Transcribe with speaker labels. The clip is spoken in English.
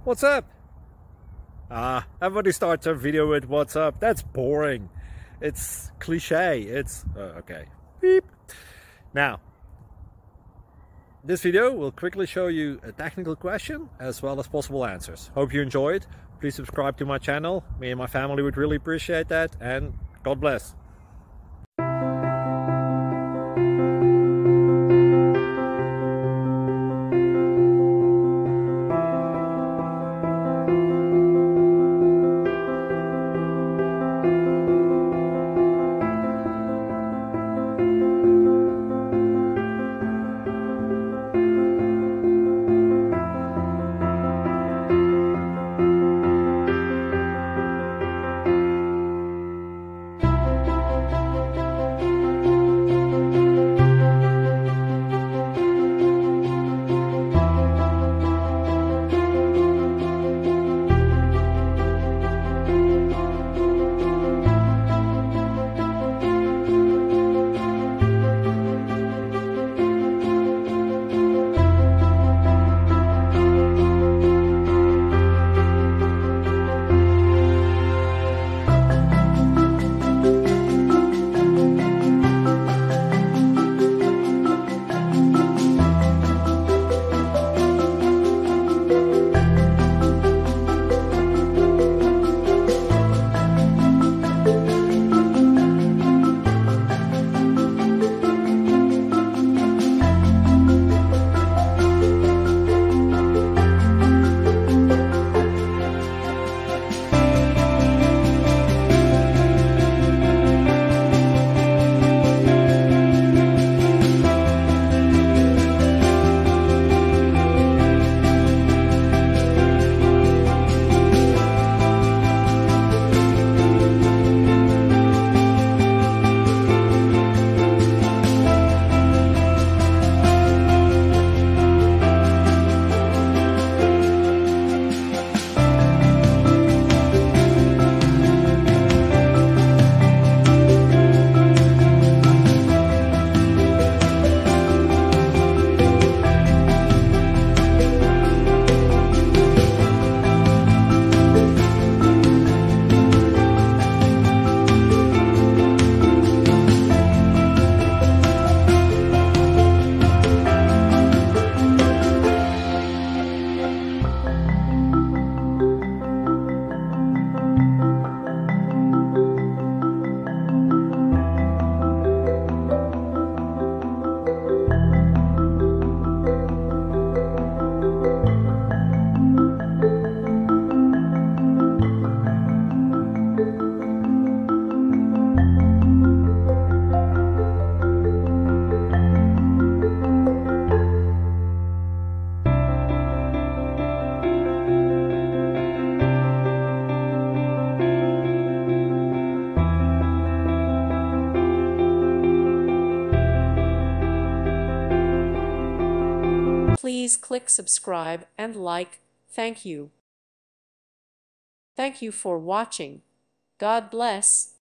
Speaker 1: What's up? Everybody starts their video with what's up. That's boring. It's cliche. It's okay. Beep. Now, this video will quickly show you a technical question as well as possible answers. Hope you enjoyed. Please subscribe to my channel. Me and my family would really appreciate that, and God bless.
Speaker 2: Please click subscribe and like. Thank you. Thank you for watching. God bless.